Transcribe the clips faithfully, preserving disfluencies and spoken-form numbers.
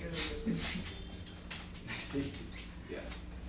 Sí, ya.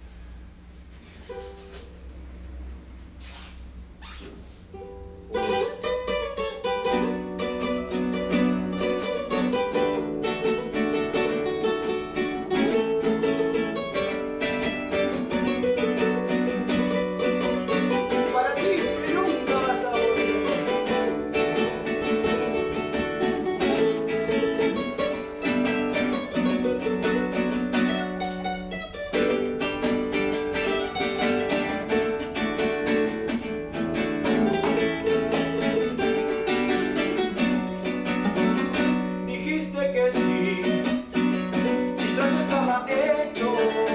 Que sí, mi trato estaba hecho.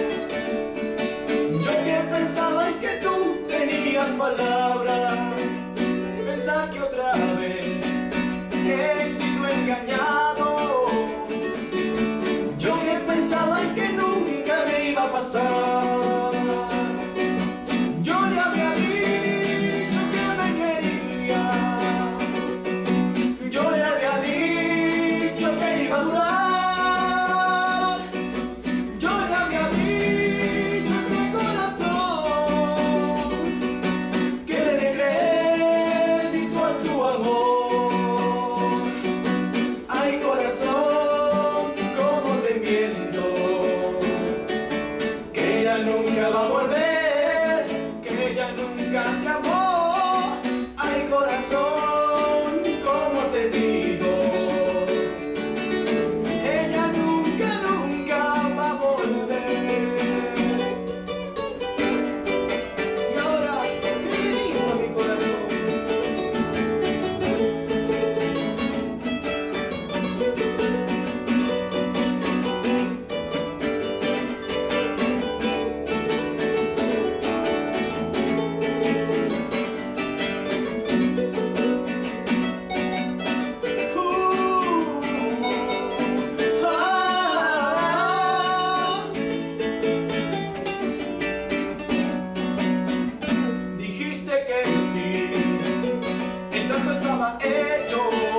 Yo que pensaba en que tú tenías palabra, pensar que otra vez he sido engañado. Yo que pensaba en que nunca me iba a pasar. Yo le había dicho que me quería. Yo le había dicho que iba a durar. Yo le había dicho a este corazón que le dé crédito a tu amor. Ay, corazón, cómo te miento, que ella nunca va a volver, que ella nunca te amó. Ay, corazón, cómo te digo, ella nunca, nunca va a volver. Y ahora, ¿qué le digo a mi corazón? Uh, ah, dijiste que sí, el trato estaba hecho.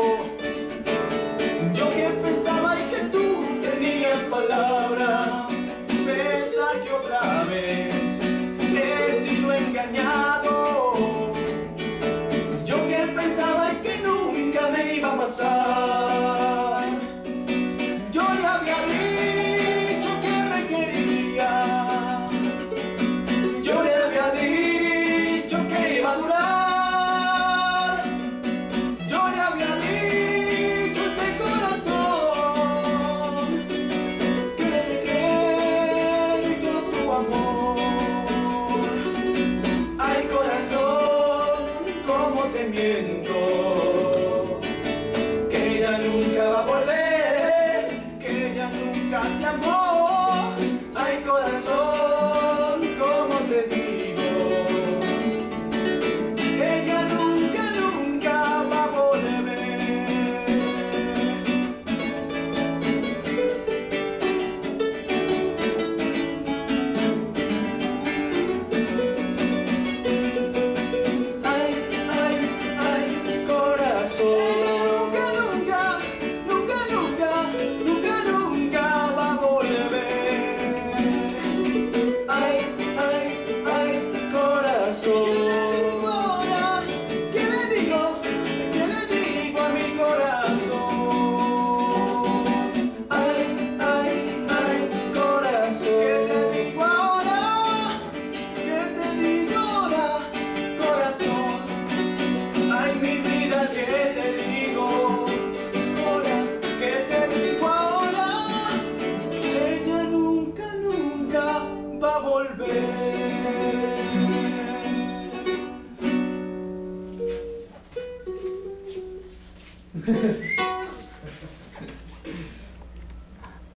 Yo que pensaba en que tú tenías palabra, pensar que otra vez he sido engañado. Yo que pensaba en que nunca me iba a pasar. Yo le había dicho que me quería. Yo le había dicho que iba a durar. Yo le había dicho a este corazón que le dé crédito a tu amor. Ay, corazón, cómo te miento, que ella nunca va a volver, que ella nunca te amó. Ay, corazón, cómo te digo, ella nunca, nunca va a volver. Ay, ay, ay, corazón, nunca, nunca, nunca, nunca, nunca, nunca va a volver. Ay, ay, ay, corazón. ¿Qué le digo ahora? ¿Qué le digo? ¿Qué le digo a mi corazón? Ay, ay, ay, corazón. ¿Qué te digo ahora? ¿Qué te digo ahora, corazón? Ay, mi vida, ¿qué te digo? Corazón, ¿qué te digo ahora? Ella nunca, nunca va a volver.